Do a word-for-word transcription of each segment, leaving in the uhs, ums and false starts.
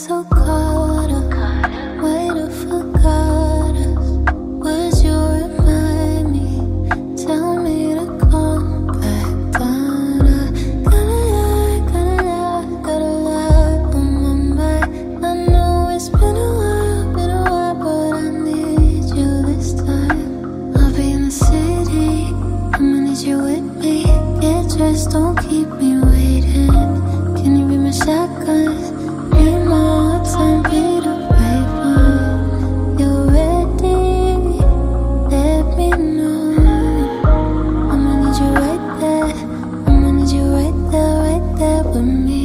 so caught up, might have forgot us. Would you remind me? Tell me to come back down. I gotta lie, gotta lie, gotta lie on my mind. I know it's been a while, been a while, but I need you this time. I'll be in the city, I'ma need you with me. Get dressed, don't keep me waiting. Can you be my shotgun? Need more time, be the right one. You're ready, let me know. I'ma need you right there, I'ma need you right there, right there with me.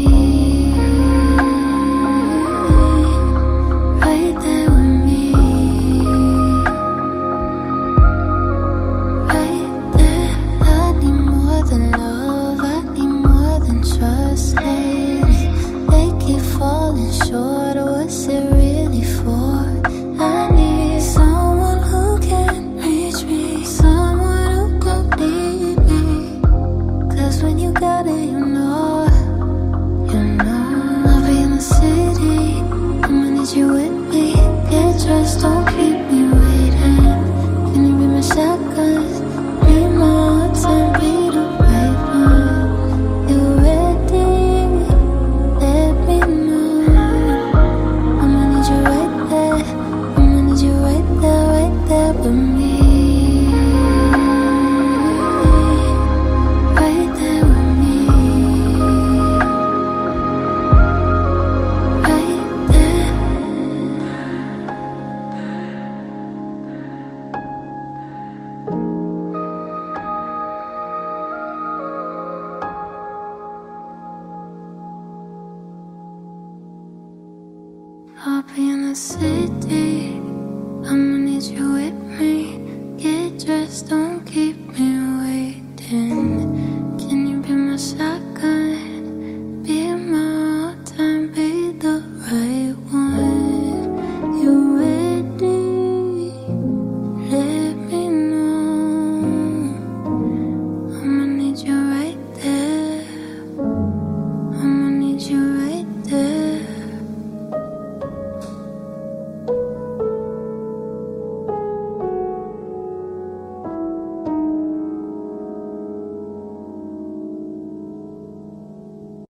Right there with me. Right there. I need more than love, I need more than trust. Lately, they keep falling short. What's it really for? I need someone who can reach me, someone who can need me. Cause when you got it, you know, you know. I'll be in the city, I'ma need you with me. Get dressed, don't keep me waiting. Can you be my shotgun? Need more time, be the right one. You ready? Let me know. I'ma need you right there, I'ma need you right there, right there with me. Right there with me. Right there. I'll be in the city, I'ma need you